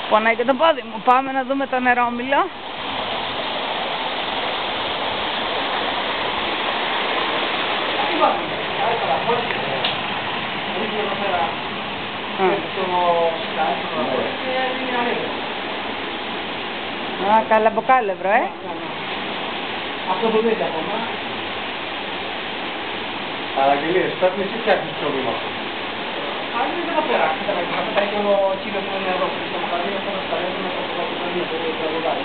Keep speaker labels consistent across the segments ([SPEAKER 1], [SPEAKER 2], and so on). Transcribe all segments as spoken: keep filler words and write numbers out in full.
[SPEAKER 1] Πονάει και το πόδι μου. Πάμε να δούμε το νερόμυλο. Α, καλαμποκάλευρο, ε.
[SPEAKER 2] Αυτό το δείτε ακόμα. Παραγγελίες, πρέπει να εσύ φτιάχνεις το βήμα αυτό. Αν δεν θα περάσει, θα πετάει και ο κύριος που είναι εδώ, στο μαγαζί, αυτό να σταλέσουμε από το καπιταλίο, το τραγουδάρι.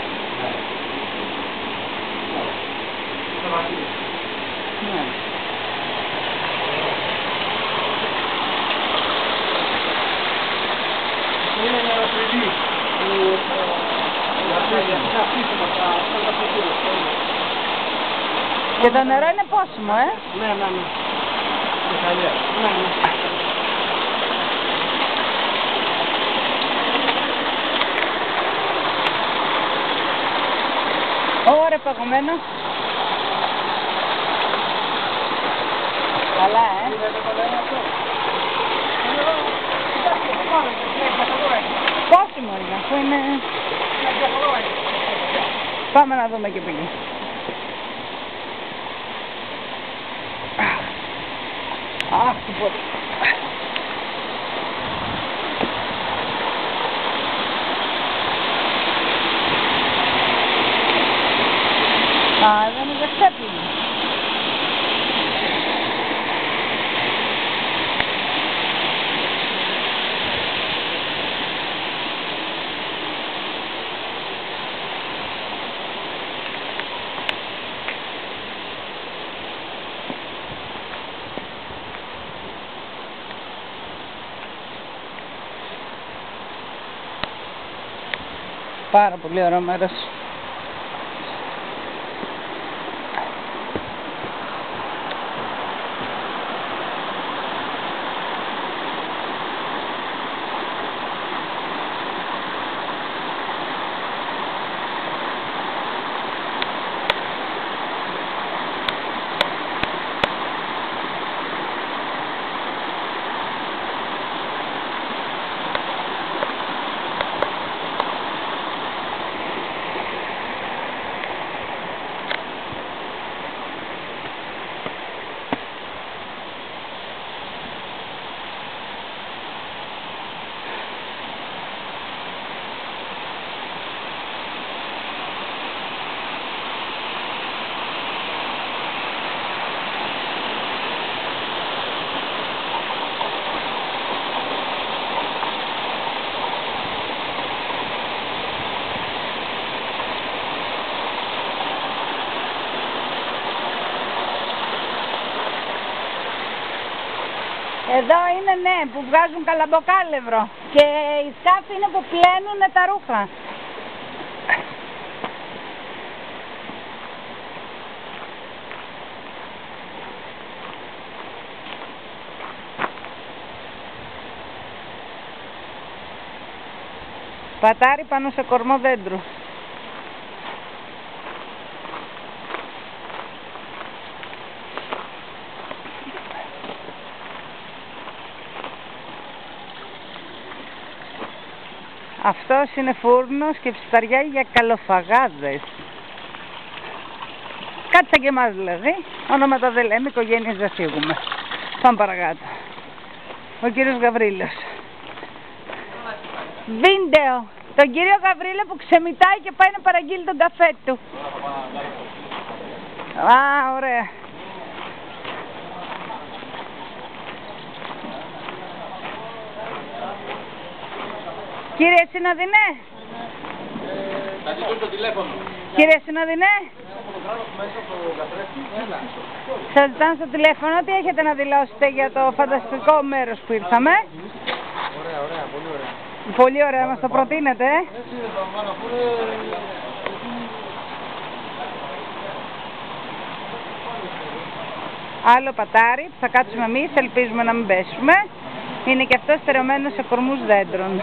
[SPEAKER 2] Το Βασίλη.
[SPEAKER 1] Ναι.
[SPEAKER 2] Είναι ένα παιδί που θα αφήσουμε τα φωτούρες.
[SPEAKER 1] Και το νερό είναι πόσιμο, ε.
[SPEAKER 2] Ναι, ναι, ναι. Μιχαλία. Ναι, ναι.
[SPEAKER 1] Ωραία, παγωμένο. Καλά, ε. Πόσιμο είναι, αφού είναι... Πάμε να δούμε και πήγε. Αχ, το πόδι. Α, δεν είναι ξέπλυνο. Πάρα πολύ ωραίο μέρος. Εδώ είναι, ναι, που βγάζουν καλαμποκάλευρο και οι σκάφη είναι που πλένουν τα ρούχα. Πατάρι πάνω σε κορμό δέντρου. Αυτός είναι φούρνος και ψισταριά για καλοφαγάδες. Κάτι σαν και εμάς δηλαδή. Ονόματα δεν λέμε, οικογένειες δεν φύγουμε. Πάμε παρακάτω. Ο κύριος Γαβρίλος. Βίντεο. Τον κύριο Γαβρίλο που ξεμητάει και πάει να παραγγείλει τον καφέ του. Α, ωραία. Κύριε Συναδεινέ.
[SPEAKER 2] Θα ζητούν το τηλέφωνο.
[SPEAKER 1] Κύριε Συναδεινέ. Σας ζητάνε στο τηλέφωνο. Τι έχετε να δηλώσετε για το φανταστικό μέρος που ήρθαμε?
[SPEAKER 2] Ωραία, ωραία, πολύ ωραία.
[SPEAKER 1] Πολύ ωραία, μας το προτείνετε.
[SPEAKER 2] Έτσι είναι το μάνα που είναι...
[SPEAKER 1] Άλλο πατάρι που θα κάτσουμε εμείς, ελπίζουμε να μην πέσουμε. Είναι και αυτό στερεωμένο σε κορμούς δέντρων.